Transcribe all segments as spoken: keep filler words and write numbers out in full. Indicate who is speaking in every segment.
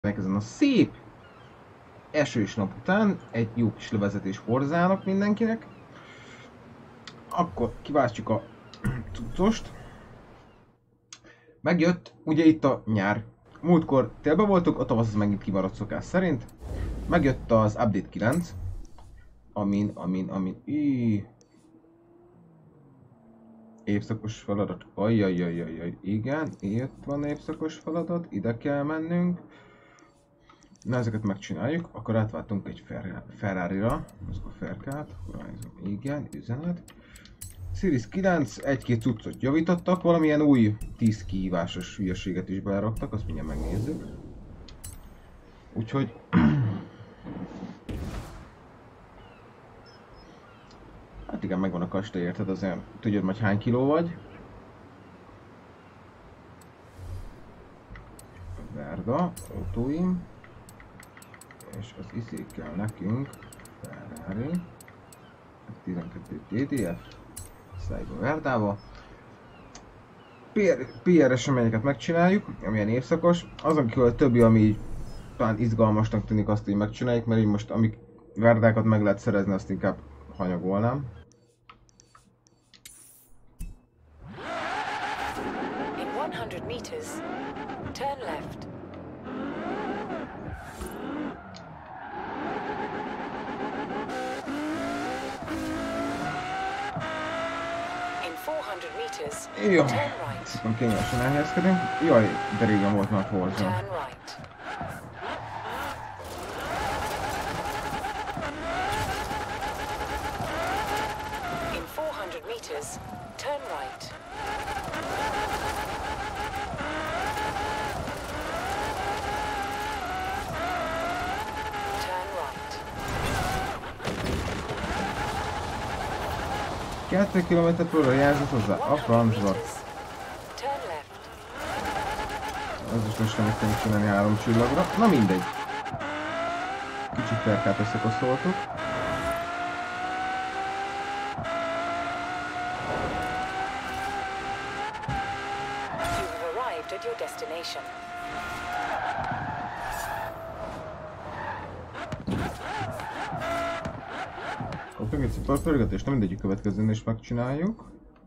Speaker 1: Ezen a szép esős nap után egy jó kis levezetés Forzának mindenkinek. Akkor kiváltjuk a cuccost. Megjött, ugye itt a nyár. Múltkor télben voltunk, a tavasz az megint kimaradt szokás szerint. Megjött az Update kilenc. Amin, amin, amin... Íí. Évszakos feladat. Ajjajajajaj, igen, itt van évszakos feladat, ide kell mennünk. Na, ezeket megcsináljuk, akkor átváltunk egy Ferrari-ra, azok a Ferkát, Horizon, igen, üzenet. Series kilenc, egy-két cuccot javítottak, valamilyen új tíz kihívásos hülyeséget is beleraktak, azt mindjárt megnézzük. Úgyhogy... hát igen, megvan a kastély, érted, azért tudod majd hány kiló vagy. Verda, autóim. És az izé kell nekünk, Ferrari, tizenkettő té dé ef, Szájba Verdába. pé er eseményeket megcsináljuk, amilyen évszakos. Azon kívül a többi, ami talán izgalmasnak tűnik, azt így megcsináljuk, mert így most amik Verdákat meg lehet szerezni, azt inkább hanyagolnám.
Speaker 2: In one hundred meters, turn left.
Speaker 1: Jó, szépen kényelmesen elhelyezkedünk. Jaj, de régen volt már Forza.
Speaker 2: In four hundred meters, turn right. Turn right.
Speaker 1: Kettő kilométer per óra jelzett hozzá a francba. Ez is most nem tudjuk csinálni három csillagra. Na mindegy. Kicsit Ferkát összekoszoltuk. Kaptunk egy szuperpörgetést, nem mindegy, a következőn is megcsináljuk.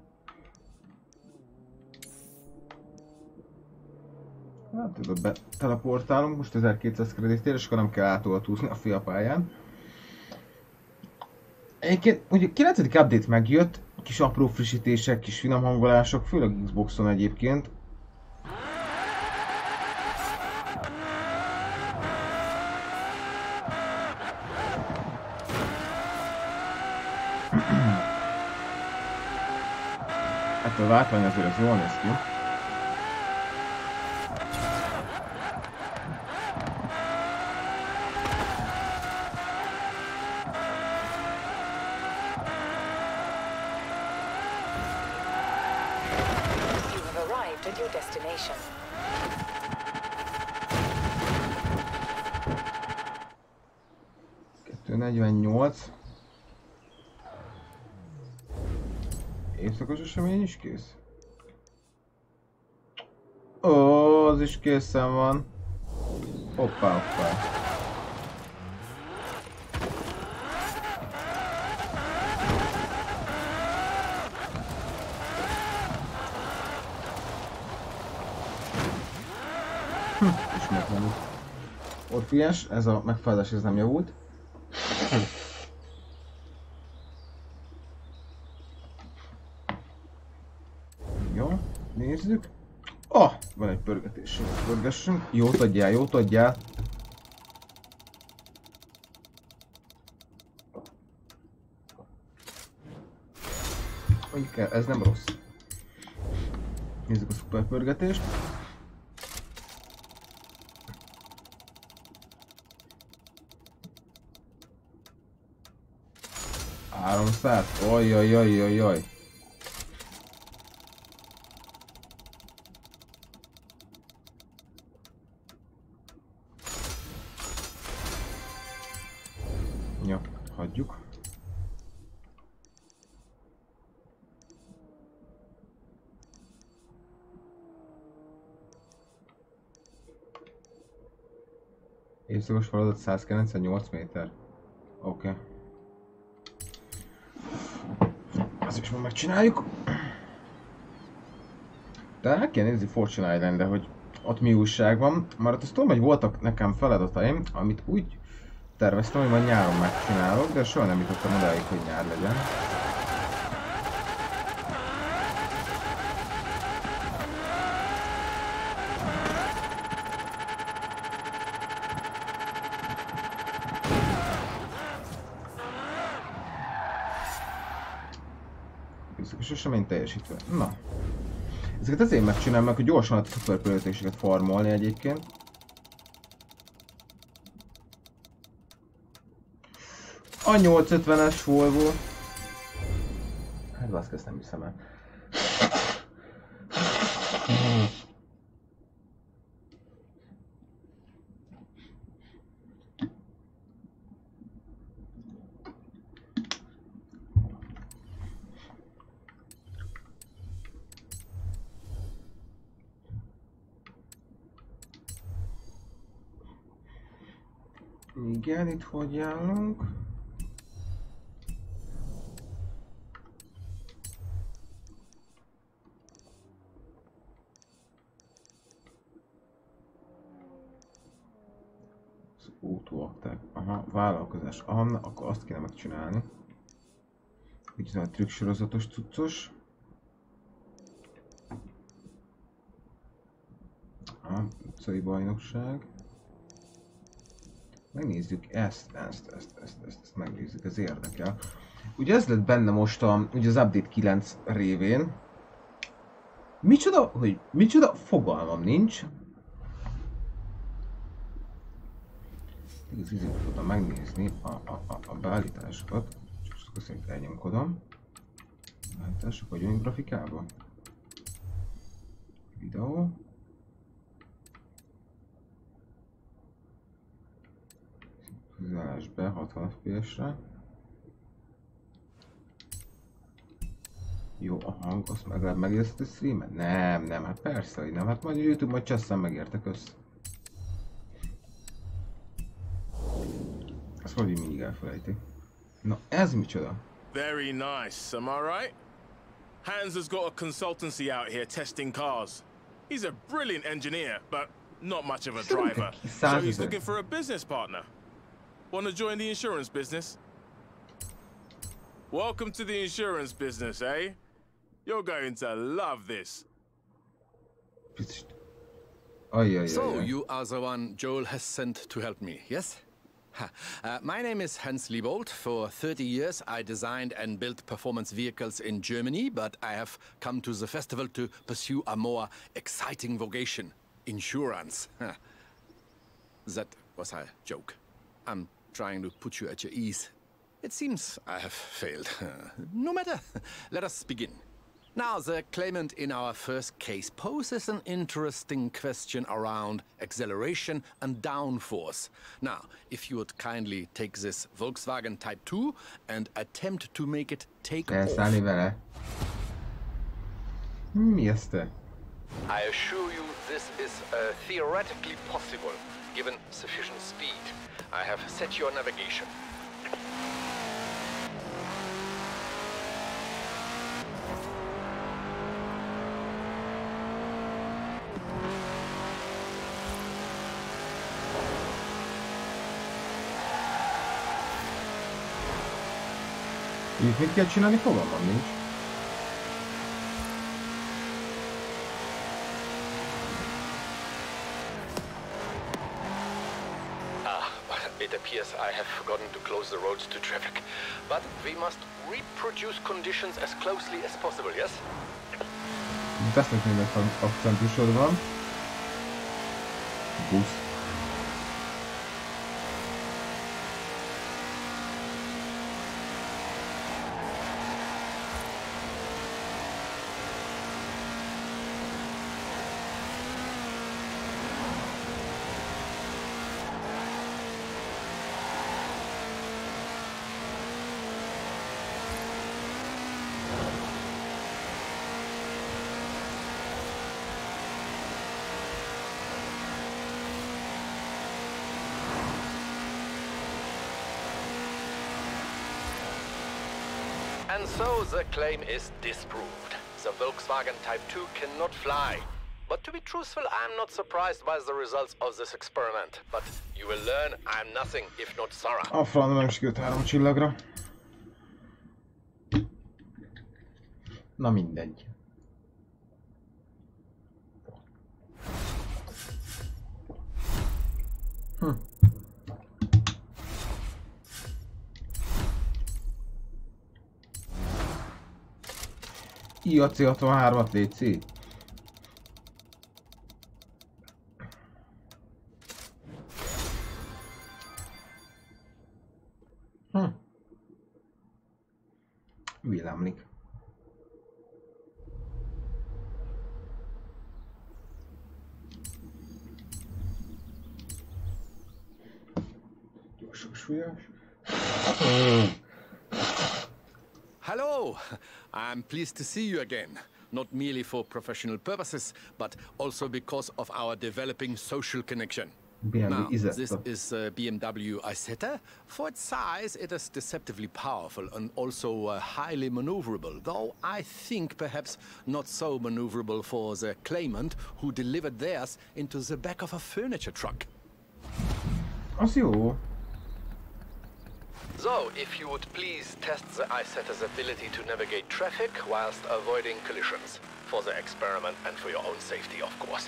Speaker 1: Hát oda beteleportálunk, most ezerkétszáz kreditért, és akkor nem kell átoltúzni a fiapályán. Egyébként, ugye kilencedik update megjött, kis apró frissítések, kis finom hangolások, főleg Xboxon egyébként. Hát a látvány azért az jól néz ki. kettő negyvennyolc. Évszakos esemény is kész? Ó, az is készen van. Hoppá, hoppá. Hm, ismétlenül. Orfiás, ez a megfelelés ez nem javult. Jó, nézzük. Ah, van egy pörgetés. Pörgessünk. Jót adjál, jót adjál. Mondjuk el, ez nem rossz. Nézzük a szuperpörgetést. háromszáz? Ojjajjajjajjaj. Jó, hagyjuk. Évszakos feladat száz kilencvennyolc méter. Oké. Okay. Azt is már megcsináljuk. De el kell nézni Fortune Islandre, hogy ott mi újság van. Már azt tudom, hogy voltak nekem feladataim, amit úgy terveztem, hogy majd nyáron megcsinálok, de soha nem jutottam odáig, hogy nyár legyen. És esemény teljesítve. Na. Ezeket azért megcsinálom meg, hogy gyorsan a szuperpöröltéseket farmolni egyébként. A nyolcszázötvenes Volvo. Hát baszki, ezt nem hiszem el. Igen, itt hogy állunk? Az autóakták. Aha, vállalkozás. Aha, na, akkor azt kéne megcsinálni. Így a trükksorozatos cuccos. Aha, utcai bajnokság. Megnézzük ezt, ezt, ezt, ezt, ezt, ezt megnézzük, ez érdekel. Ugye ez lett benne most a, ugye az Update kilenc révén. Micsoda, hogy micsoda, fogalmam nincs. Ez így tudom megnézni a, a, a, a beállításokat. Csak azt köszönjük, elnyomkodom. Beállítások, vagyunk grafikában. Videó. Közelás be hatvan ef pé es-re. Jó, a hang, azt legalább megérted a streamet? Nem, nem, hát persze, hogy nem. Hát majd a YouTube majd cseszem megértek össze. Azt valahogy mindig elfelejti. Na, ez micsoda?
Speaker 3: Very nice, am I right? Hans has got a consultancy out here testing cars. He's a brilliant engineer, but not much of a driver. So he's looking for a business partner. Want to join the insurance business? Welcome to the insurance business, eh? You're going to love this.
Speaker 1: Ajajajaj.
Speaker 4: So, you are the one Joel has sent to help me, yes? Ha. Uh, my name is Hans Liebold. For thirty years, I designed and built performance vehicles in Germany, but I have come to the festival to pursue a more exciting vocation, insurance. Ha. That was a joke. I'm trying to put you at your ease. It seems I have failed. No matter. Let us begin. Now, the claimant in our first case poses an interesting question around acceleration and downforce. Now, if you would kindly take this Volkswagen Type two and attempt to make it take off.
Speaker 1: Vele. Mi ez te?
Speaker 4: I assure you this is uh, theoretically possible, given sufficient speed. I have set your navigation.
Speaker 1: Így mit kell csinálni? Fogalmam nincs.
Speaker 4: Ah, it appears I have forgotten to close the roads to traffic. But we must reproduce conditions as closely as possible, yes?
Speaker 1: Beszélek német akcentusod van. Busz.
Speaker 4: And so the claim is disproved. The Volkswagen Type two cannot fly. But to be truthful, I'm not surprised by the results of this experiment. But you will learn I'm nothing if not thorough.
Speaker 1: A francba nem sikerült három csillagra. Na mindegy. Hm. I A C hatvanhármat létszi. Hm. Villámlik.
Speaker 4: Hello! I'm pleased to see you again. Not merely for professional purposes, but also because of our developing social connection. Now, this is uh, B M W Isetta. For its size, it is deceptively powerful and also uh, highly maneuverable, though I think perhaps not so maneuverable for the claimant who delivered theirs into the back of a furniture truck.
Speaker 1: Az jó.
Speaker 4: So, if you would please test the Isetta's ability to navigate traffic whilst avoiding collisions. For the experiment and for your own safety, of course.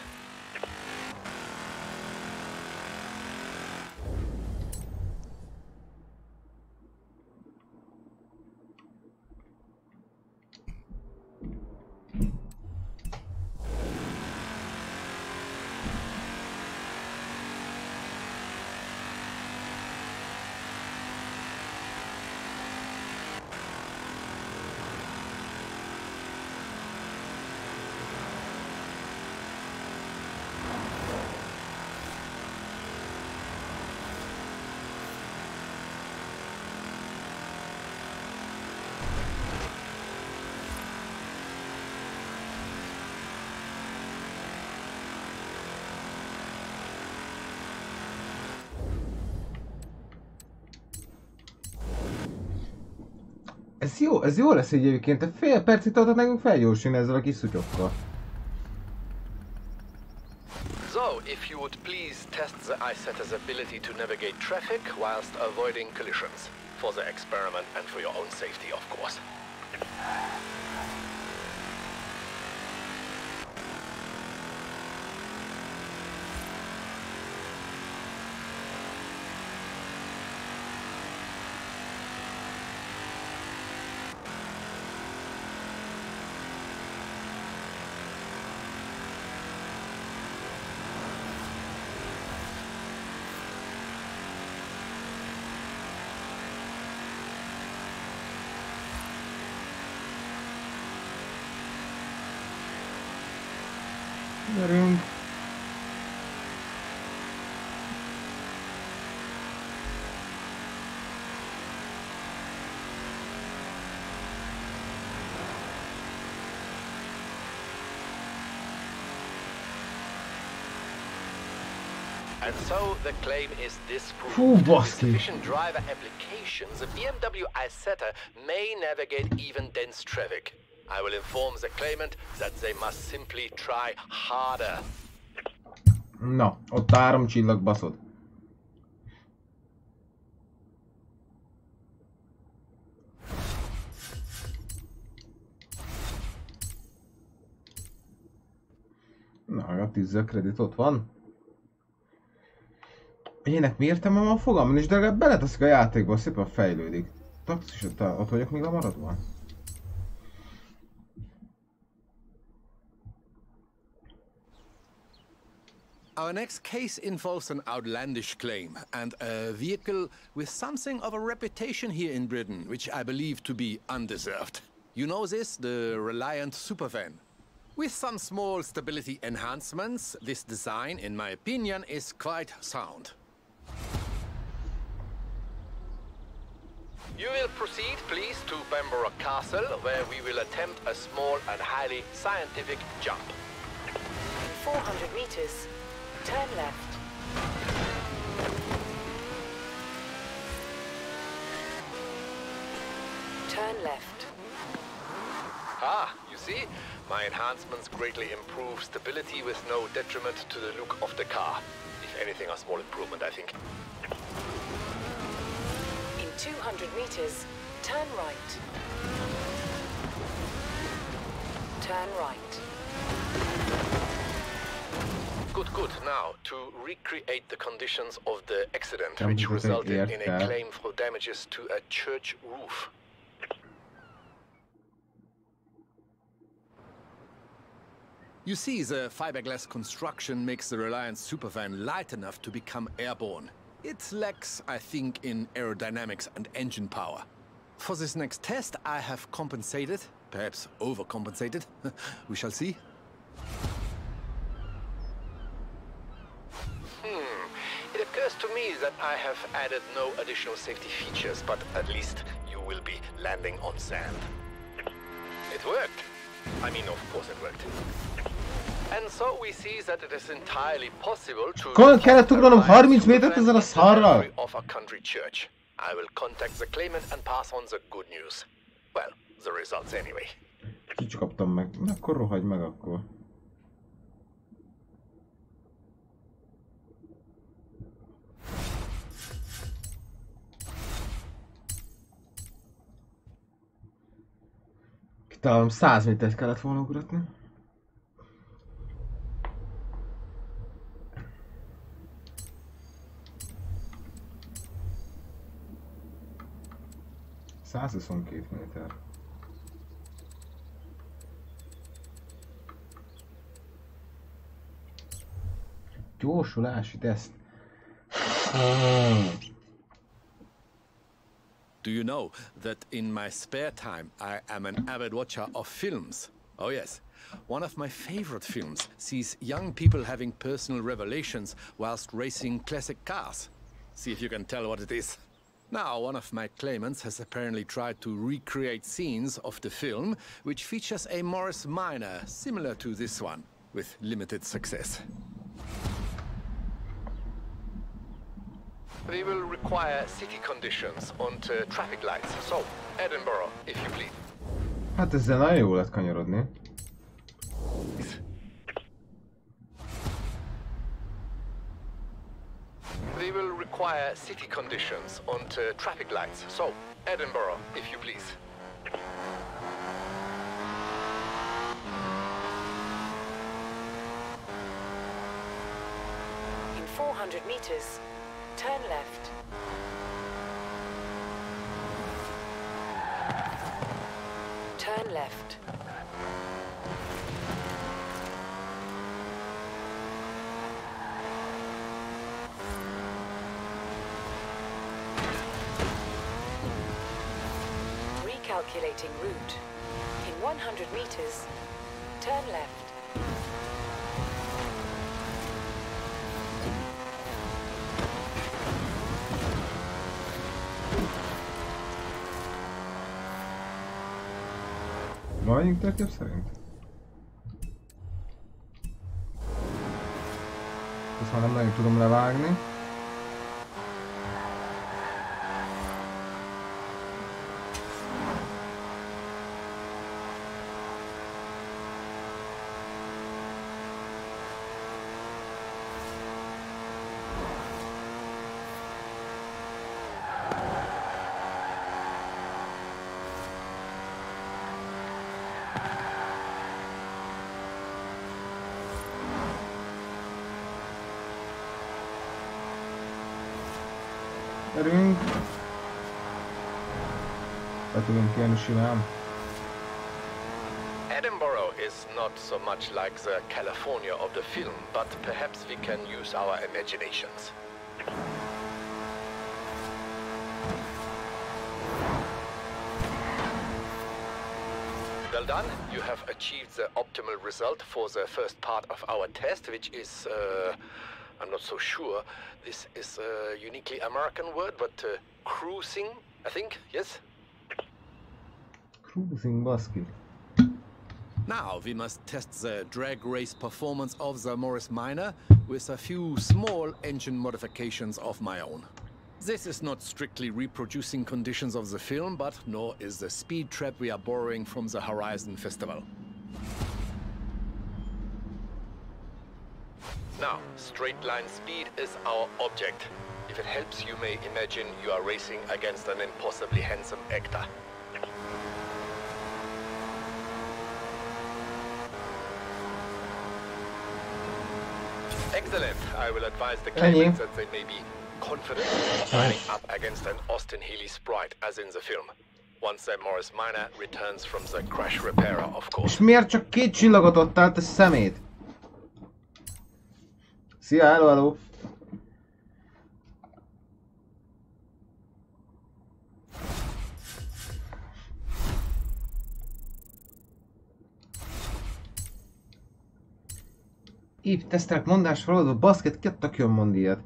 Speaker 1: Ez jó, ez jó lesz így egyébként, te fél percig tartott nekünk felgyorsulni ezzel a kis szutyokkal.
Speaker 4: So, if you would please test the Isetta's ability to navigate traffic whilst avoiding collisions. For the experiment and for your own safety, of course.
Speaker 1: Gyerünk!
Speaker 4: And so the claim is disproved.
Speaker 1: Fú,
Speaker 4: With sufficient driver applications, the B M W Isetta may navigate even dense traffic. I will inform the claimant that they must simply try harder.
Speaker 1: Na, ott három csillag baszod. Na, a tíz kredit ott van. Ének mi értem a fogalmon, és de legalább beleteszik a játékba, szépen fejlődik. Taxis, ott, ott vagyok még a maradva.
Speaker 4: Our next case involves an outlandish claim and a vehicle with something of a reputation here in Britain, which I believe to be undeserved. You know this, the Reliant Supervan. With some small stability enhancements, this design, in my opinion, is quite sound. You will proceed, please, to Bamborough Castle, where we will attempt a small and highly scientific jump.
Speaker 2: four hundred meters. Turn left. Turn left.
Speaker 4: Ah, you see? My enhancements greatly improve stability with no detriment to the look of the car. If anything, a small improvement, I think.
Speaker 2: In two hundred meters, turn right. Turn right.
Speaker 4: Good, good. Now, to recreate the conditions of the accident, which resulted in a claim for damages to a church roof. You see, the fiberglass construction makes the Reliance Superfan light enough to become airborne. It lacks, I think, in aerodynamics and engine power. For this next test, I have compensated, perhaps overcompensated. We shall see. Hmm. It occurs to me that I have added no additional safety features, but at least you will be landing on sand. It worked. I mean, of course it worked. And so we see that it is entirely possible to
Speaker 1: Kon kellett ugranom harminc métert ezzel a szarral?
Speaker 4: Of a country church. I will contact the claimant and pass on the good news. Well, the results anyway.
Speaker 1: Kicsi kaptam meg. Na, akkor rohagy meg akkor. Kitalálom, száz métert kellett volna ugratni. százhuszonkettő méter. Gyorsulási teszt.
Speaker 4: Do you know that in my spare time I am an avid watcher of films? Oh yes. One of my favorite films sees young people having personal revelations whilst racing classic cars. See if you can tell what it is. Now, one of my claimants has apparently tried to recreate scenes of the film, which features a Morris Minor similar to this one, with limited success. We will require city conditions and uh, traffic lights. So, Edinburgh, if you please.
Speaker 1: Hát ezzel nagyon jó lett kanyarodni.
Speaker 4: We will require city conditions and uh, traffic lights. So, Edinburgh, if you please.
Speaker 2: In four hundred meters, turn left. Turn left. Recalculating route. In one hundred meters, turn left.
Speaker 1: Valamelyik legjobb szerint? Ezt már nem nagyon tudom levágni. Erünk. Be tudunk élni simán.
Speaker 4: Edinburgh is not so much like the California of the film, but perhaps we can use our imaginations. Well done. You have achieved the optimal result for the first part of our test, which is, uh, I'm not so sure. This is a uniquely American word, but uh, cruising, I think, yes?
Speaker 1: Cruising, baszki.
Speaker 4: Now we must test the drag race performance of the Morris Minor with a few small engine modifications of my own. This is not strictly reproducing conditions of the film, but nor is the speed trap we are borrowing from the Horizon Festival. Now, straight line speed is our object. If it helps, you may imagine you are racing against an impossibly handsome actor. Excellent. I will advise the claimants that they may be confident lining up against an Austin Healey sprite, as in the film. Once that Morris Minor returns from the crash repairer, of course.
Speaker 1: És miért csak két csillagot adtál, te szemét? Szia, hello, hello! Épp tesztelek mondás feladó, baszket, ki a tökön mond ilyet?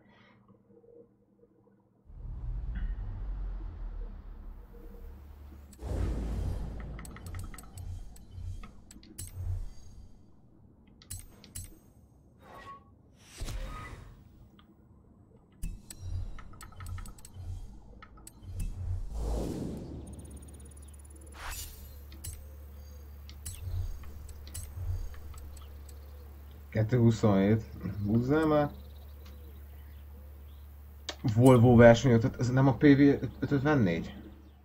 Speaker 1: kettő huszonhét. Húzzál már. Volvo versenyautót, ez nem a P V ötvennégy?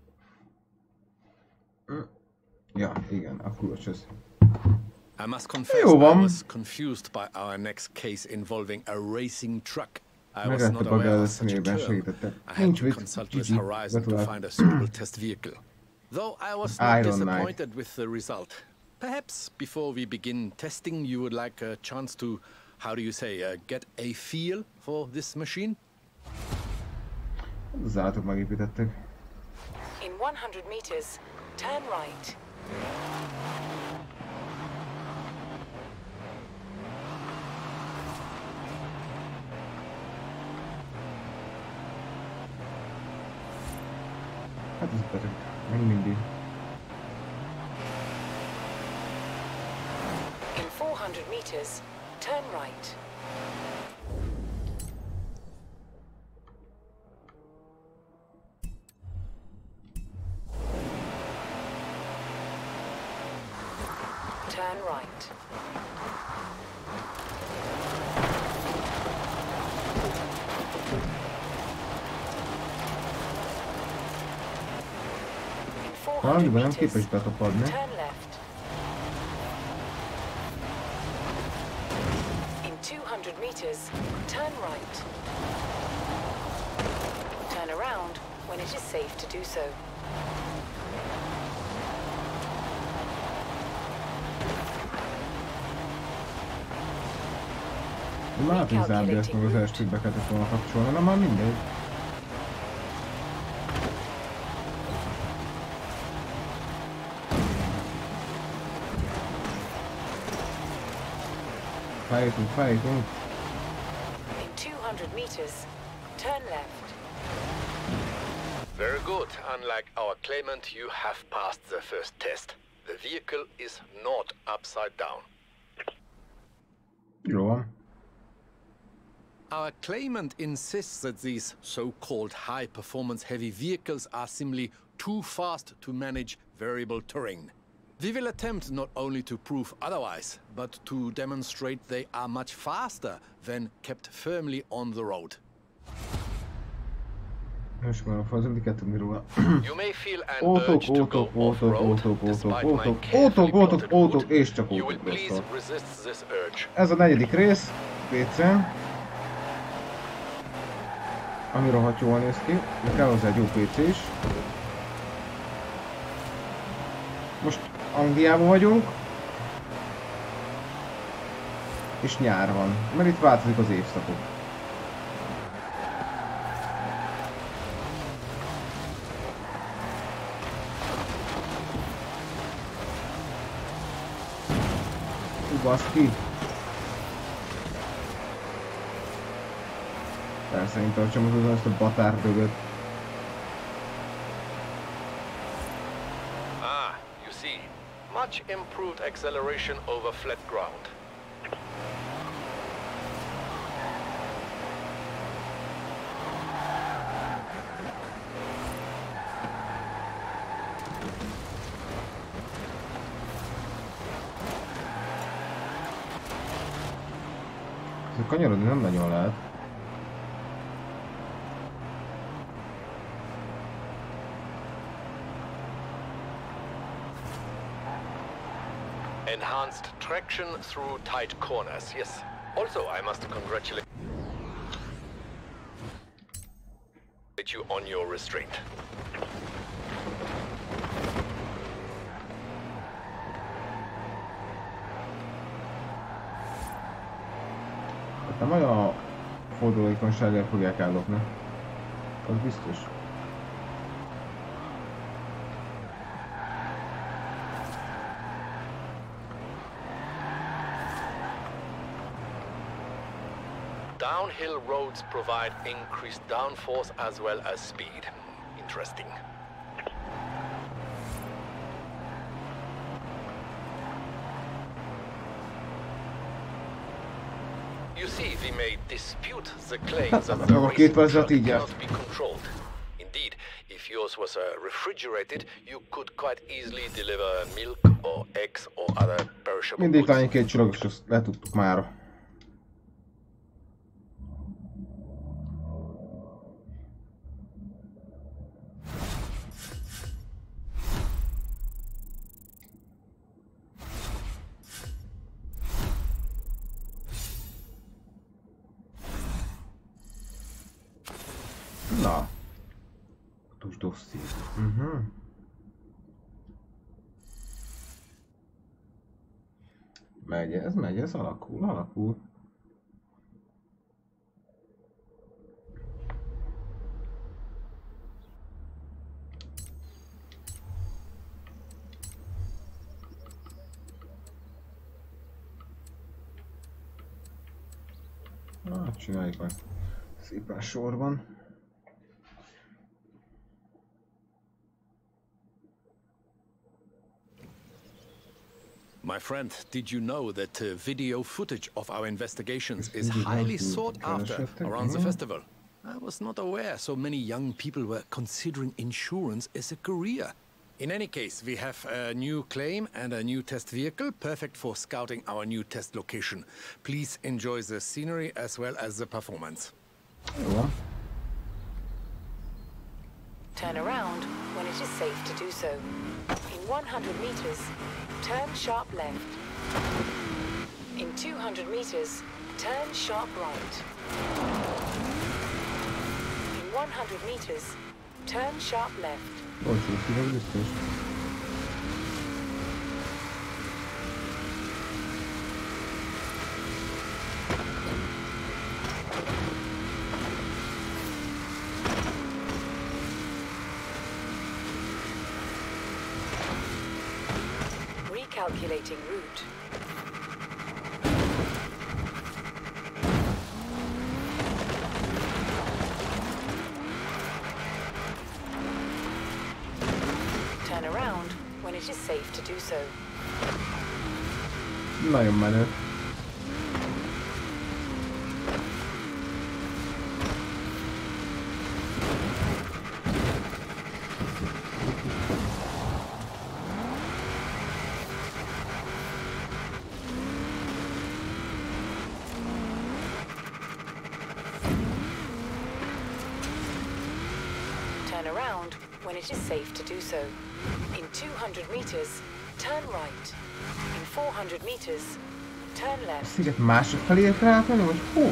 Speaker 1: Ja, igen, akkor ez.
Speaker 4: I must confess I was confused by our next case involving a racing truck. I was not aware of such a term. I had to consult with Horizon to find a suitable test vehicle. Though I was not disappointed with the result. Perhaps before we begin testing, you would like a chance to, how do you say, uh, get a feel for this machine?
Speaker 1: Az állatok megépítettek.
Speaker 2: In one hundred meters, turn right.
Speaker 1: Hát ez beteg. Meg mindig.
Speaker 2: four hundred meters, turn right. Turn right. In four hundred meters, turn left. two hundred meters, turn right. Turn around when it is safe to do so.
Speaker 1: Már az ábrázt meg az elsőt be kellett volna kapcsolni, na már mindegy. Fejtünk, fejtünk.
Speaker 2: In two hundred meters, turn left.
Speaker 4: Very good. Unlike our claimant, you have passed the first test. The vehicle is not upside down.
Speaker 1: Jó van.
Speaker 4: Our claimant insists that these so-called high-performance heavy vehicles are simply too fast to manage variable terrain. We will attempt not only to prove otherwise, but to demonstrate they are much faster when kept firmly on the road.
Speaker 1: Most már a fazon, kettő róla.
Speaker 4: You may feel an urge to go off-road, despite my carefully plotted route.
Speaker 1: és csak
Speaker 4: You will
Speaker 1: autók
Speaker 4: please
Speaker 1: lesz.
Speaker 4: resist this urge.
Speaker 1: Ez a negyedik rész, pé cén. Ami rohadt jól néz ki, de kell hozzá egy jó pé cé is. Most Angliában vagyunk. És nyár van, mert itt változik az évszakok. Hú, baszki! Persze, én tartsam az azt a batárdögöt.
Speaker 4: Ah, you see. Much improved acceleration over flat ground.
Speaker 1: kanyarodni nem nagyon lehet.
Speaker 4: Enhanced traction through tight corners, yes. Also, I must congratulate you on your restraint.
Speaker 1: Nem olyan fordulékonyságért fogják ellopni. Az biztos.
Speaker 4: Downhill roads provide increased downforce as well as speed. Interesting. You see, we may dispute the claims that the race truck cannot be controlled. Indeed, if yours was uh, refrigerated, you could quite easily deliver milk or eggs or other perishable goods.
Speaker 1: Indítványi két csillagos, azt letudtuk mára. Na. Tus dosszié. Uh-huh. Megy ez, megy ez, alakul, alakul. Na, csináljuk meg szépen sorban.
Speaker 4: My friend, did you know that uh, video footage of our investigations is highly sought after around the festival? I was not aware so many young people were considering insurance as a career. In any case, we have a new claim and a new test vehicle, perfect for scouting our new test location. Please enjoy the scenery as well as the performance.
Speaker 1: Jó.
Speaker 2: Turn around when it is safe to do so. In one hundred meters, turn sharp left. In two hundred meters, turn sharp right. In one hundred meters, turn sharp left.
Speaker 1: Bocsánat, szívem biztos.
Speaker 2: Recalculating route. Turn around when it is safe to do so.
Speaker 1: Nagyon menő.
Speaker 2: Turn around when it is safe to do so. In two hundred meters, turn right. In four hundred meters, turn left.
Speaker 1: Sziget mások felé kell átmenni, vagy hol?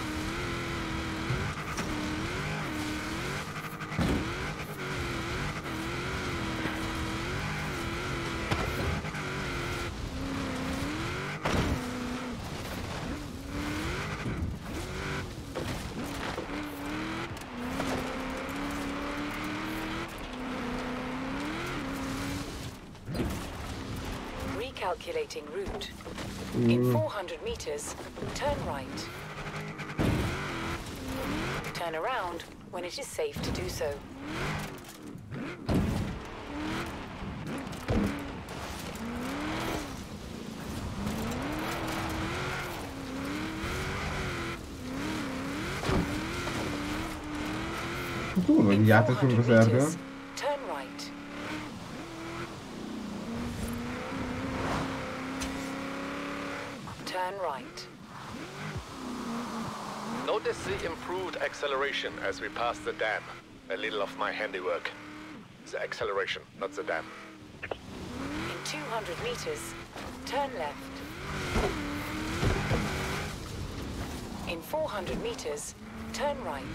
Speaker 2: Recalculating route. In four hundred meters, turn right. Turn around when it is safe to do so.
Speaker 1: Túl vagy játszunk az erdőn.
Speaker 2: Turn right. Turn right.
Speaker 4: the improved acceleration as we pass the dam. A little of my handiwork. The acceleration, not the dam.
Speaker 2: In two hundred meters, turn left. In four hundred meters, turn right.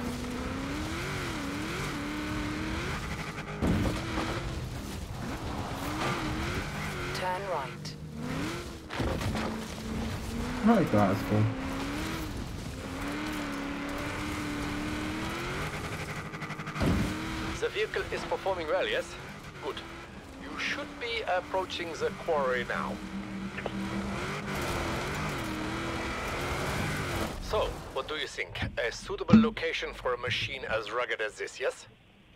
Speaker 2: Turn right.
Speaker 1: Right, that's cool.
Speaker 4: The vehicle is performing well, yes? Good. You should be approaching the quarry now. So, what do you think? A suitable location for a machine as rugged as this, yes?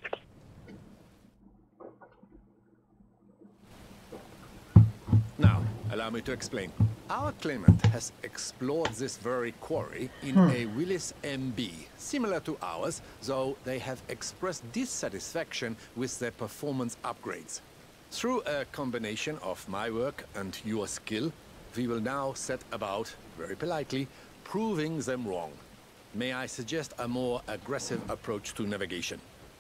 Speaker 4: Now, allow me to explain. Our claimant has explored this very quarry in hmm. a Willys M B, similar to ours, though they have expressed dissatisfaction with their performance upgrades. Through a combination of my work and your skill, we will now set about, very politely, proving them wrong. May I suggest a more aggressive approach to navigation?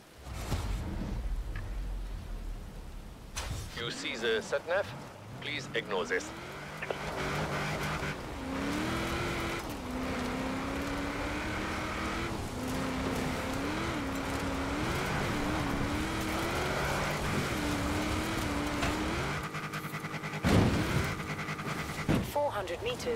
Speaker 4: You see the sat-nav? Please ignore this.
Speaker 2: four hundred meters.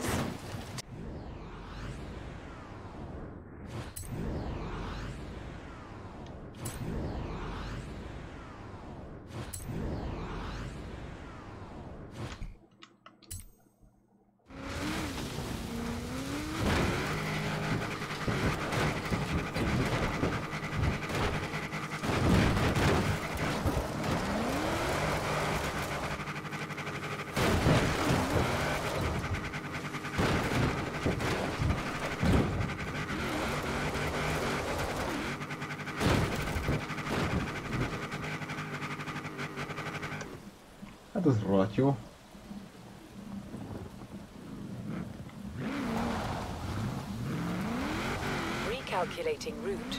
Speaker 1: Hát az rohadt jó.
Speaker 2: Recalculating route.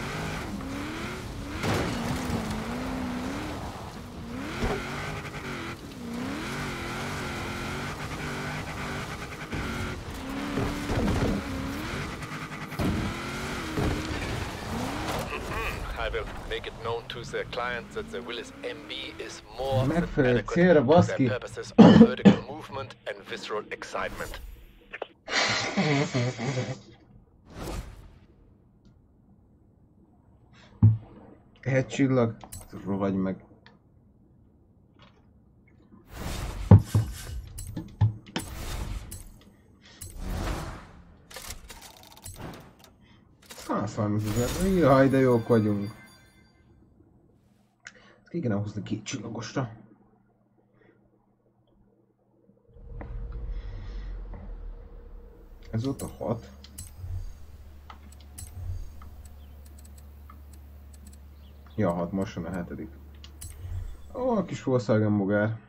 Speaker 4: I will make it known to the client that the Willys M B is more than
Speaker 1: Megfelelő
Speaker 4: adequate
Speaker 1: célra,
Speaker 4: for
Speaker 1: baszki.
Speaker 4: their purposes of vertical movement and visceral excitement.
Speaker 1: Egy csillag, rohagy meg. százszázezer, jaj, de jók vagyunk. Ezt ki kéne hozni két csillagosra. Ez ott a hat. Ja, hat, most jön a hetedik. Ó, a kis Volkswagen Bogár.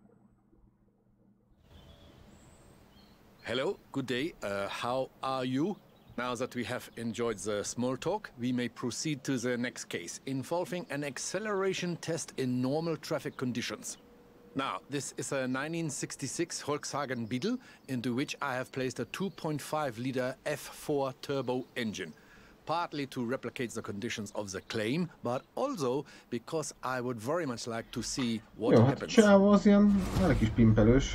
Speaker 4: Hello, good day. Uh, how are you? Now that we have enjoyed the small talk, we may proceed to the next case, involving an acceleration test in normal traffic conditions. Now, this is a nineteen sixty-six Volkswagen Beetle, into which I have placed a two point five liter F four turbo engine. Partly to replicate the conditions of the claim, but also because I would very much like to see what
Speaker 1: Jó,
Speaker 4: happens.
Speaker 1: Hát csávó az ilyen, elég kis pimpelős.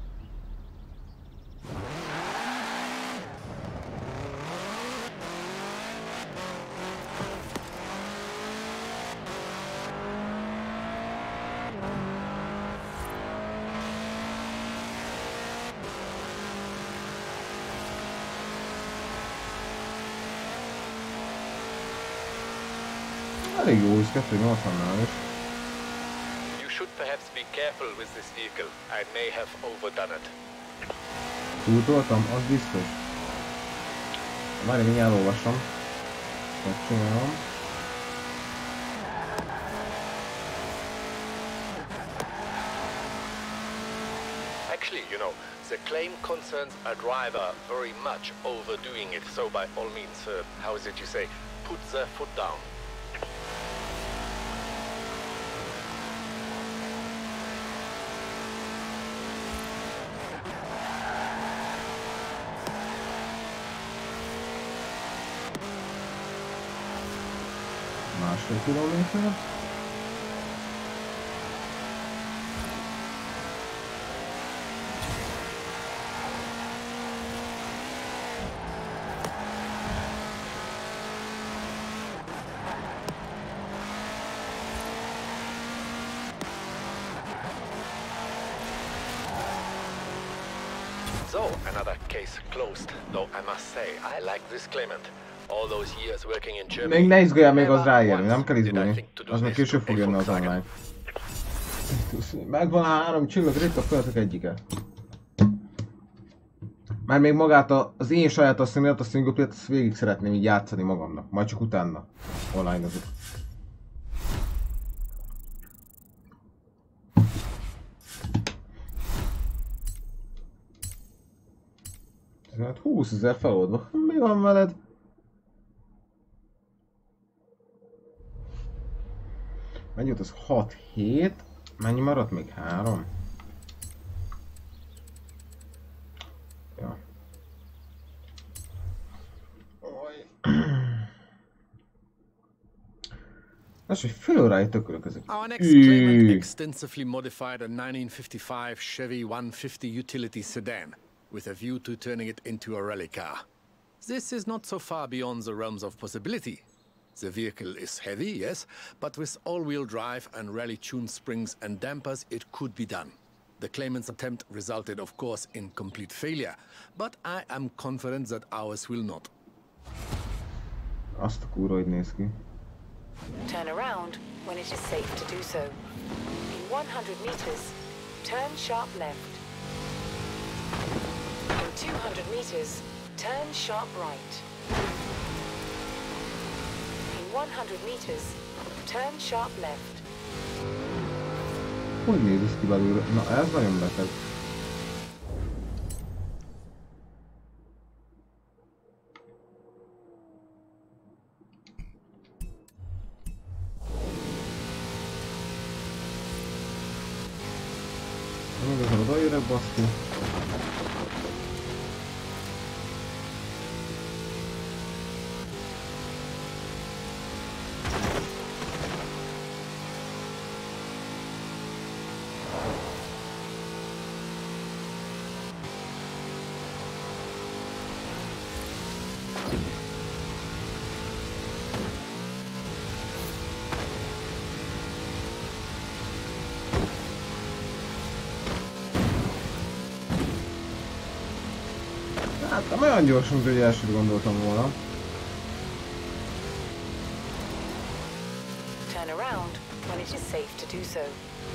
Speaker 1: Elég jó, ez kettő nyolcvannál is.
Speaker 4: You should perhaps be careful with this vehicle. I may have overdone it.
Speaker 1: Túltoltam, az biztos. Várj, mindjárt elolvasom. Megcsinálom.
Speaker 4: Actually, you know. The claim concerns a driver very much overdoing it. So by all means, uh, how is it you say, put the foot down.
Speaker 1: Másfél kilométer.
Speaker 4: So, another case closed. Though I must say, I like this claimant. All those years working in Germany.
Speaker 1: Még ne izguljál, még az ráérni, nem kell izgulni. Az meg később fog jönni az online. Megvan a három csillag, ritka feladatok egyike. Már még magát az én saját asszonyat, a single play-t, azt végig szeretném így játszani magamnak. Majd csak utána online-ozik. húszezer feloldva. Mi van veled? Mennyi volt az? hat hét. Mennyi maradt még? három. Ja. Az, hogy fél óráig tökölök ezek.
Speaker 4: Our next claimant extensively modified a nineteen fifty-five Chevy one fifty utility sedan with a view to turning it into a rally car. This is not so far beyond the realms of possibility. The vehicle is heavy, yes, but with all-wheel drive and rally-tuned springs and dampers, it could be done. The claimant's attempt resulted, of course, in complete failure, but I am confident that ours will not.
Speaker 1: Azt a kurva, hogy néz ki.
Speaker 2: Turn around when it is safe to do so. In one hundred meters, turn sharp left. In two hundred meters, turn sharp right. In one hundred meters, turn sharp left.
Speaker 1: Hogy néz ez ki belőle? Na ez nagyon beteg. Még az odaérek, baszki. Hát nem olyan gyorsan, mint hogy elsőt gondoltam volna.
Speaker 2: Turn around when it is safe to do so.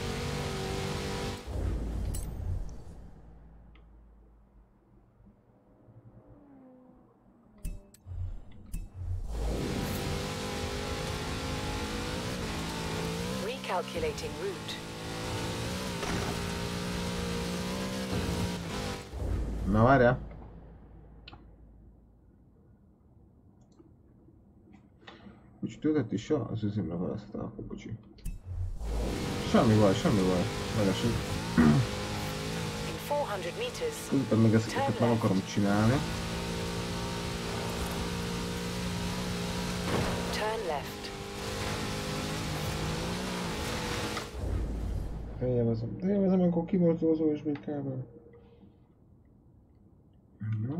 Speaker 2: Recalculating route.
Speaker 1: Na várjál. Kocsi töltött is, az üzemre választál, akkor kocsi. Semmi baj, semmi baj. Megesik. Közben még ezeket meg akarom csinálni. De élvezem, de élvezem, amikor kimozdulzó és még kábel. No.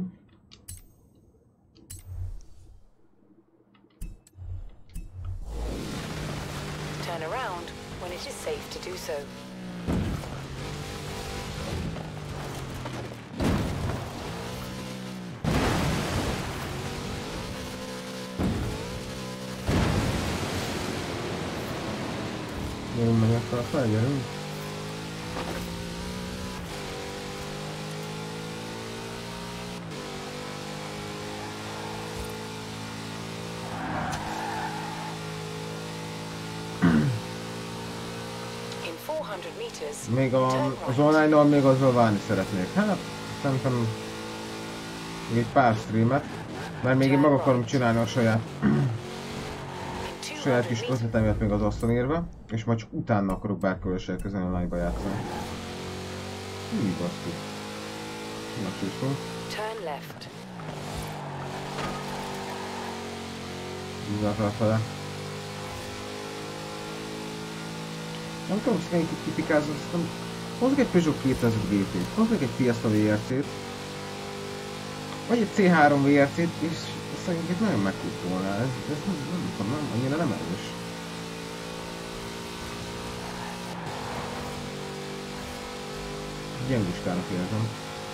Speaker 2: Turn around when it is safe to do so.
Speaker 1: Jó, megyek fel, felgyerünk.
Speaker 2: hundred meters,
Speaker 1: Még a,
Speaker 2: turn
Speaker 1: az
Speaker 2: right.
Speaker 1: online-on még azzal válni szeretnék. Hát, szerintem még pár streamet, mert még én meg akarom csinálni a saját, saját kis ötletemet még az asztalon írva, és majd csak utána akarok bárkivel közön online-ba játszani. Hű, baszki. Na, csúszunk.
Speaker 2: Turn left.
Speaker 1: Húzzák fele. Nem tudom, hogy melyik kipikázni, aztán hozzak egy Peugeot kétezer gé té-t, hozzak egy Fiesta vé er cé-t, vagy egy cé három vé er cé-t, és szerintem nagyon megkutolná. Ez, ez nem, nem tudom, nem, annyira nem erős. Gyenguskának érzem.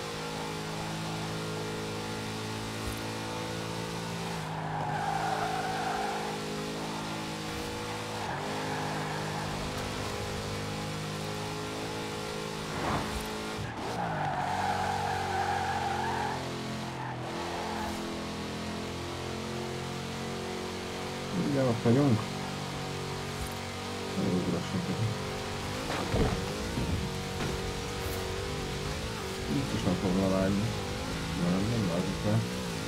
Speaker 1: Igen, ott vagyunk. Nagyon ugorasson ki. Itt is nem fogom levágni. Nem, nem vágjuk le.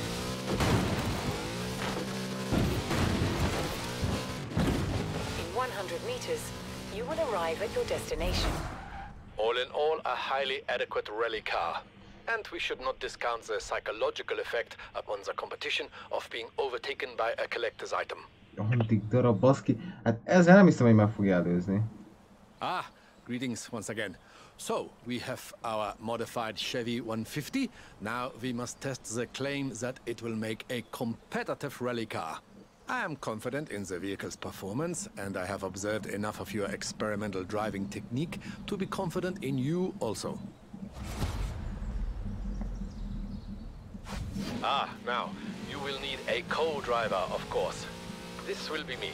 Speaker 2: In one hundred meters, you will arrive at your destination.
Speaker 4: All in all, a highly adequate rally car. And we should not discount the psychological effect upon the competition of being overtaken by a collector's item.
Speaker 1: Antik darab, baszki. Hát ezzel nem hiszem, hogy meg fogja előzni.
Speaker 4: Ah, greetings once again. So, we have our modified Chevy one fifty. Now we must test the claim that it will make a competitive rally car. I am confident in the vehicle's performance, and I have observed enough of your experimental driving technique to be confident in you also. Ah, now, you will need a co-driver, of course. This will be me.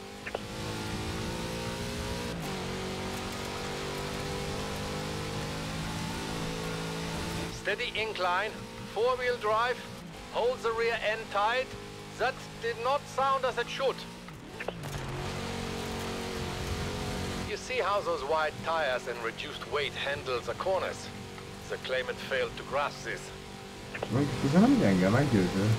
Speaker 4: Steady incline, four-wheel drive, hold the rear end tight. That did not sound as it should. You see how those wide tires and reduced weight handle the corners? The claimant failed to grasp this.
Speaker 1: Ez nem gyenge, meggyőző.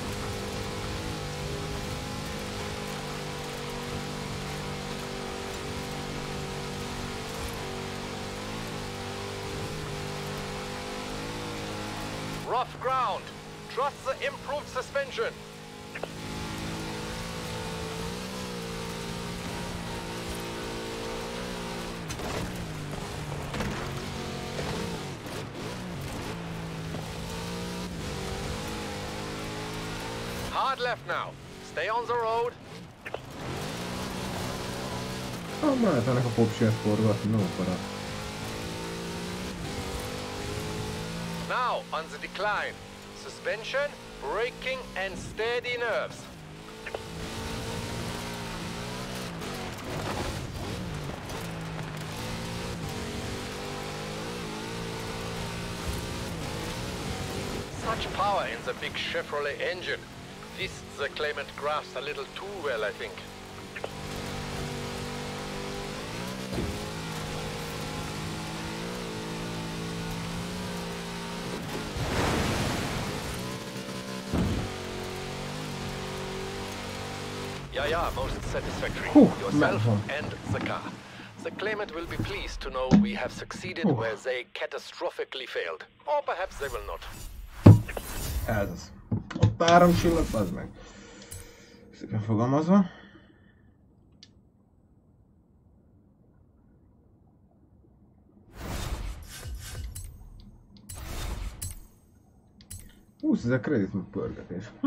Speaker 4: Rough ground. Trust the improved suspension. Hard left now. Stay on the road.
Speaker 1: Ah, már ennek a popsiát forgatni, no para.
Speaker 4: Now, on the decline. Suspension, braking, and steady nerves. Such power in the big Chevrolet engine. This the claimant grasps a little too well, I think. Yeah, yeah, most satisfactory.
Speaker 1: Whew,
Speaker 4: Yourself
Speaker 1: man.
Speaker 4: and the car. The claimant will be pleased to know we have succeeded
Speaker 1: Whew.
Speaker 4: where they catastrophically failed. Or perhaps they will not.
Speaker 1: Ez az. Ott három csillag, az meg. Szépen fogalmazva. húszezer kredit meg pörgetés. Hm?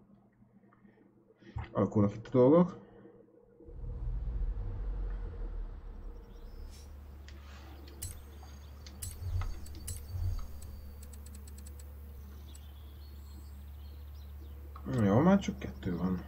Speaker 1: Alakulnak itt a dolgok. Jó, már csak kettő van.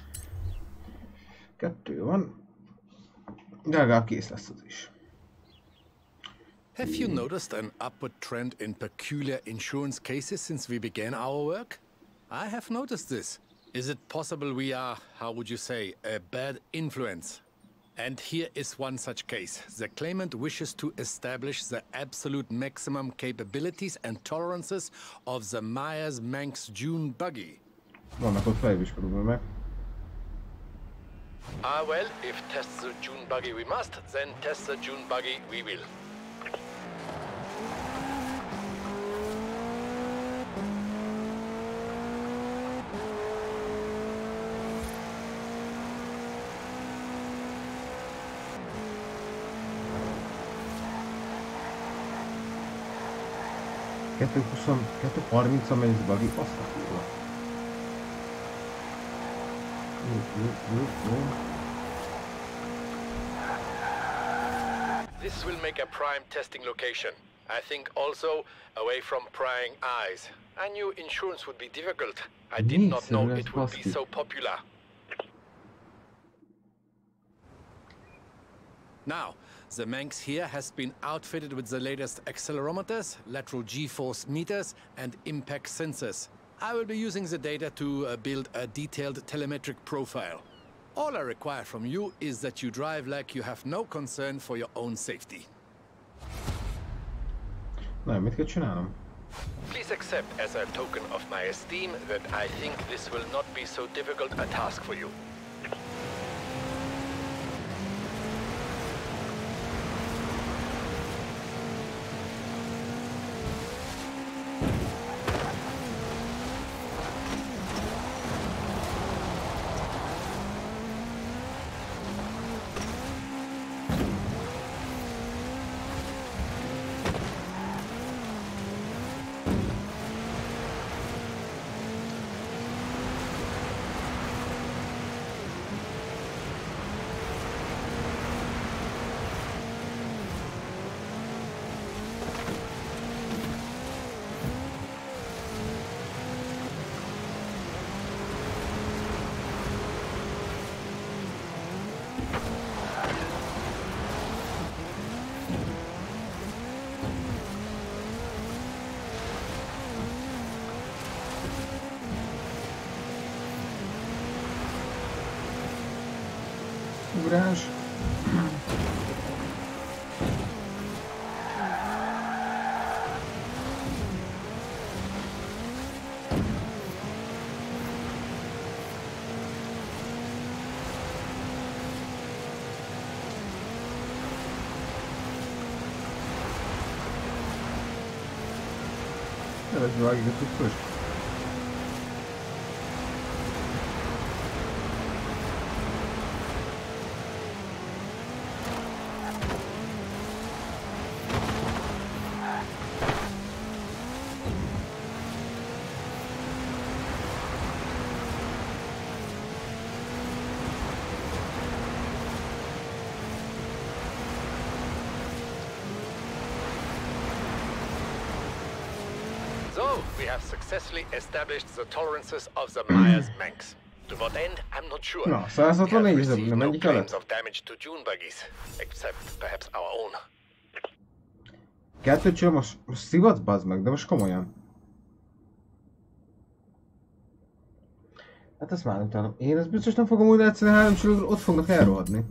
Speaker 1: Kettő van. De legalább kész lesz az is.
Speaker 4: Have you noticed an upward trend in peculiar insurance cases since we began our work? I have noticed this. Is it possible we are, how would you say, a bad influence? And here is one such case. The claimant wishes to establish the absolute maximum capabilities and tolerances of the Myers-Manx Dune buggy.
Speaker 1: Vannak ott fejebb is problémák.
Speaker 4: Ah, well, if test the Dune buggy we must, then test the Dune buggy we will.
Speaker 1: kettő húsz, kettő harminc megy ez buggy, azt a kurva. Jó, jó, jó, jó.
Speaker 4: This will make a prime testing location. I think also away from prying eyes. I knew insurance would be difficult. I did not know it would be so popular. Now, the Manx here has been outfitted with the latest accelerometers, lateral G-force meters, and impact sensors. I will be using the data to uh, build a detailed telemetric profile. All I require from you is that you drive like you have no concern for your own safety.
Speaker 1: Na, mit kell csinálnom?
Speaker 4: Please accept as a token of my esteem that I think this will not be so difficult a task for you.
Speaker 1: Ugrás. Let's drag it to push.
Speaker 4: So, we have successfully established the tolerances of the Myers-Manx. To what end, I'm not sure.
Speaker 1: Na, száz hatvannégy, ez nem
Speaker 4: no
Speaker 1: egyik
Speaker 4: claims
Speaker 1: előtt?
Speaker 4: of damage to Dune buggies, except perhaps our own.
Speaker 1: Kettőt csinál, most, most szivatsz, bazd meg, de most komolyan. Hát ezt már utána. Én ezt biztos nem fogom úgy látszani, három csillagról ott fognak elrohadni.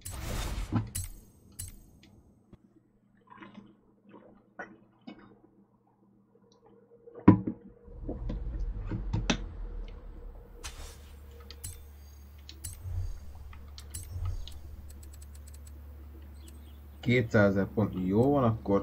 Speaker 1: kétszázezer pont, jó van, akkor...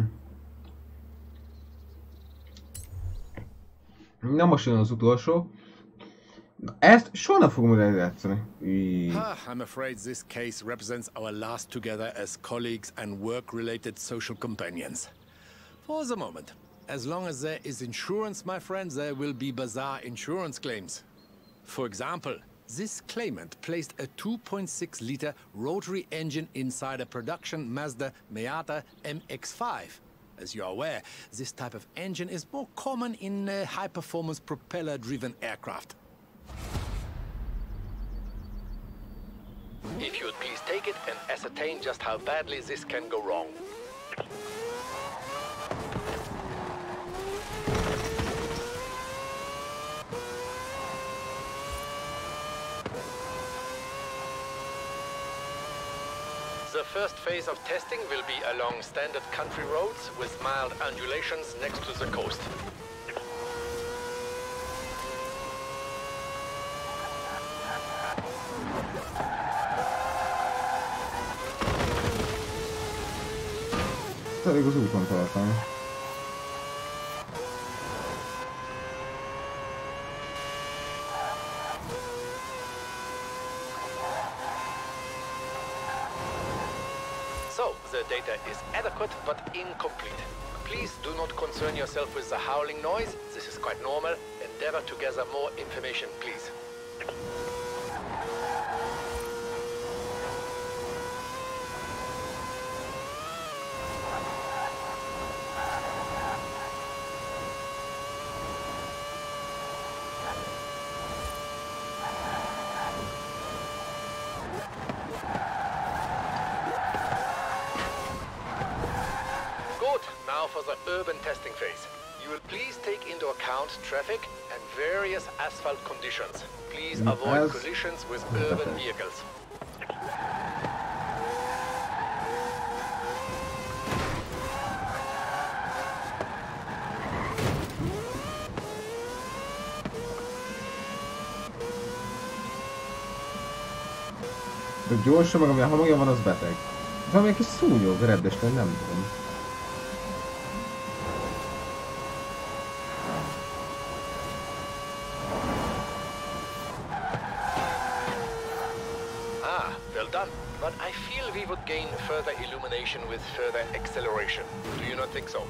Speaker 1: Na most jön az utolsó. Na, ezt soha nem fogom eljátszani.
Speaker 4: Ah, I'm afraid this case represents our last together as colleagues and work-related social companions. For the moment, as long as there is insurance, my friends, there will be bizarre insurance claims. For example, this claimant placed a two point six liter rotary engine inside a production Mazda Miata M X five. As you are aware, this type of engine is more common in uh, high-performance propeller-driven aircraft. If you would please take it and ascertain just how badly this can go wrong. The first phase of testing will be along standard country roads with mild undulations next to the coast.
Speaker 1: Elég az úton tartom.
Speaker 4: So, the data is adequate but incomplete. Please do not concern yourself with the howling noise. This is quite normal. Endeavor to gather more information, please. For the urban testing phase, you will please take into account traffic and various asphalt conditions. Please avoid collisions with urban vehicles.
Speaker 1: De gyorsan, meg amilyen hamagja van, az beteg. Ez amilyen kis szúnyog, reddestől, nem tudom.
Speaker 4: But I feel we would gain further illumination with further acceleration. Do you not think so?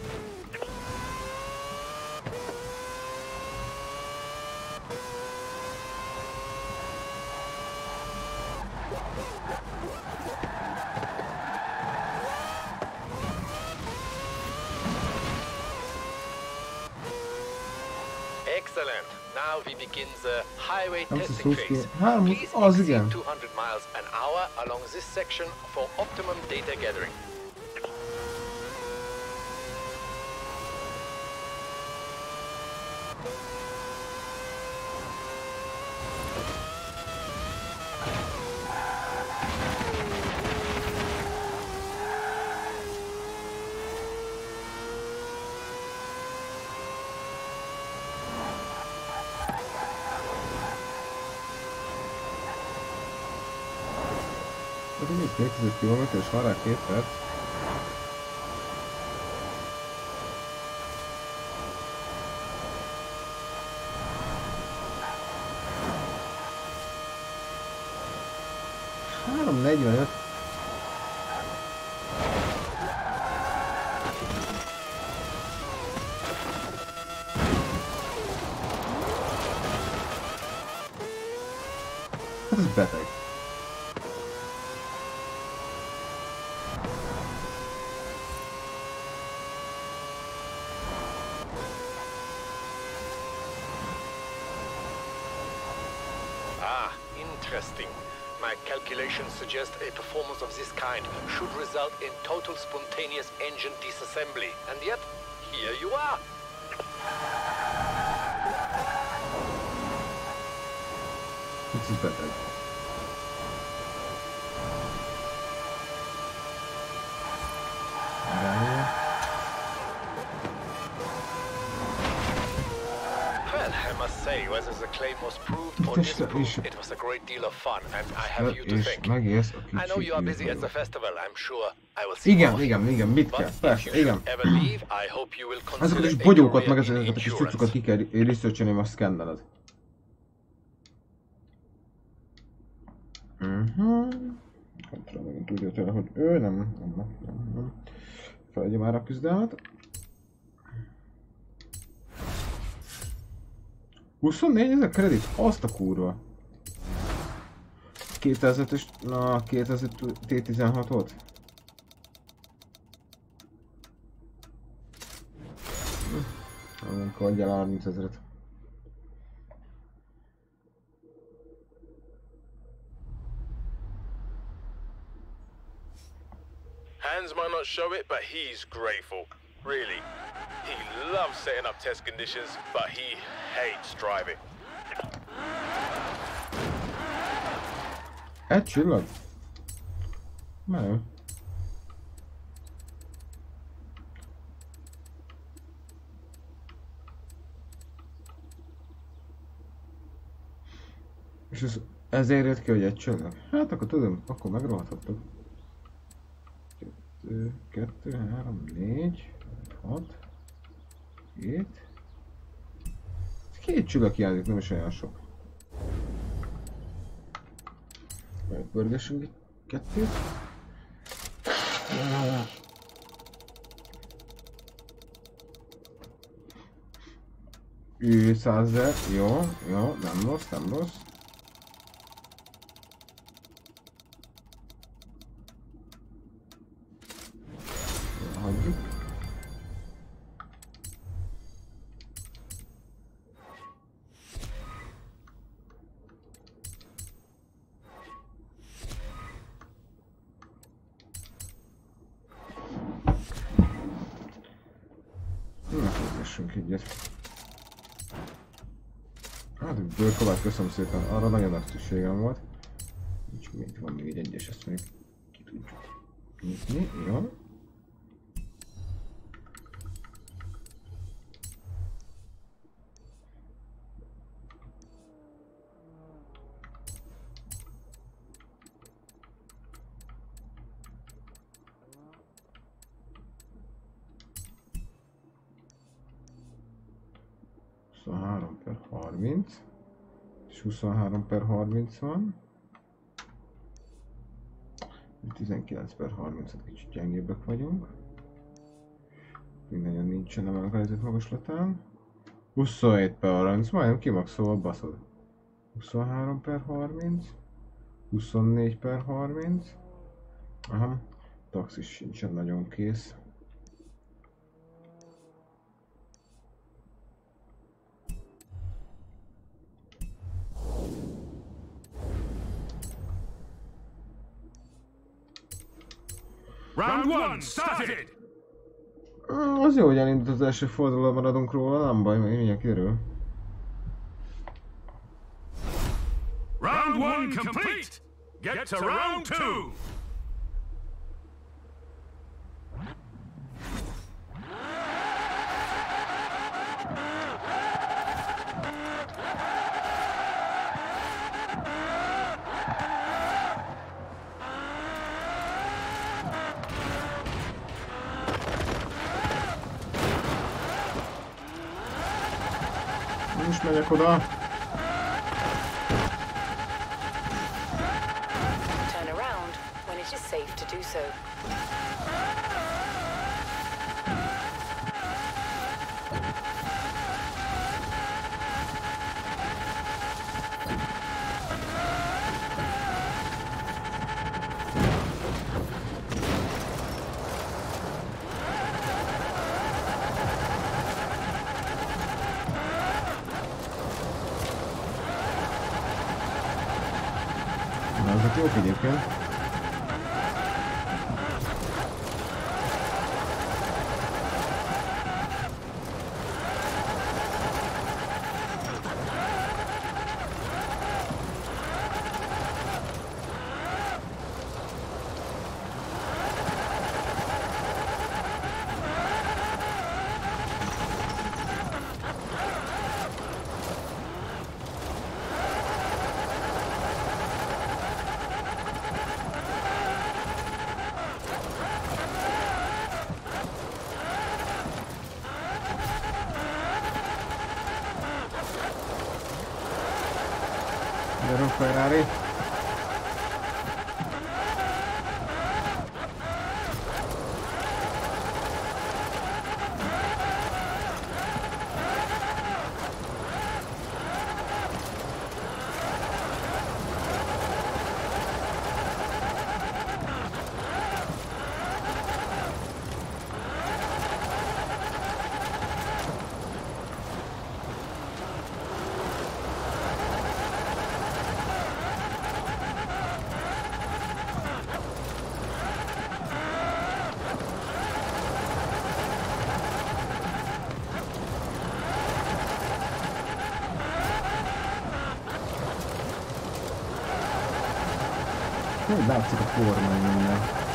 Speaker 4: Excellent. Now we begin the highway testing phase. Please exceed two hundred miles an hour along this section for optimum data gathering.
Speaker 1: kétezer kilométer és van rá két perc. három negyvenöt. Ez beteg.
Speaker 4: Interesting. My calculations suggest a performance of this kind should result in total spontaneous engine disassembly. And yet, here you are.
Speaker 1: This is better.
Speaker 4: Say whether the claim was proved or disproved, it was a great deal of fun, and I have you to thank. I know you are busy at the festival. I'm sure I will see you.
Speaker 1: Igen, igen, igen, mit kell? Persze, igen. Ezeket is bogyókat, meg ezeket a kis cuccokat ki kell research-elni, azt szkenneled. Mhm. Nem tudom, megint tudja tőle, hogy ő nem, nem, nem, nem. Feladja már a küzdelmet. huszonnégyezer kredit? Azt a kurva! kétezer-ötös... Na, kétezer T tizenhat volt? Hm. Adjál harmincezret.
Speaker 3: Hans might not show it, but he's grateful. Really. He loves setting up test conditions, but he hates driving.
Speaker 1: Egy csillag? Nem. ez, ezért jött ki, hogy egy csillag. Hát akkor tudom, akkor megrohadhattuk. Kettő, kettő, három, négy, hat, hét. Két csillag hiányzik, nem is olyan sok. Majd pörgessünk egy kettőt. Ő százezer, jó, jó, nem rossz, nem rossz. Hagyjuk. Na, foglassunk egyet. Hát, bőrkabát, köszönöm szépen, arra nagyon nagy szükségem volt. Nincs még, van még egy egyes, ezt még ki tudjuk nyitni, jó. huszonhárom per harminc és huszonhárom per harminc van. tizenkilenc per harmincot kicsit gyengébbek vagyunk. Még nagyon nincsen emelkedett magaslatán. huszonhét per harminc, majdnem kimaxolva baszod. huszonhárom per harminc, huszonnégy per harminc. Aha, taxis sincsen nagyon kész.
Speaker 5: Round one started!
Speaker 1: Az jó, hogy elindult az első fordulóra, maradunk róla, nem baj, mert mindjárt kiderül.
Speaker 5: Round one complete! Get to round two!
Speaker 1: Most megyek oda.
Speaker 2: Turn around when it is safe to do so.
Speaker 1: Ezek jók egyébként. Gyerünk Ferrari! Hogy látszik a kormány minden.